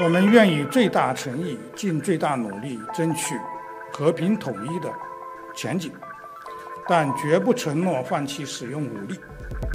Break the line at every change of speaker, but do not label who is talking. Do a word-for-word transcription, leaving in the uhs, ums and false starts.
我们愿以最大诚意、尽最大努力争取和平统一的前景，但绝不承诺放弃使用武力。